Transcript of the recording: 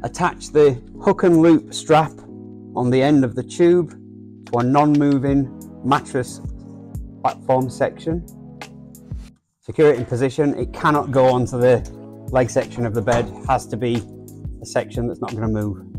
Attach the hook and loop strap on the end of the tube to a non-moving mattress platform section. Secure it in position. It cannot go onto the leg section of the bed. It has to be a section that's not going to move.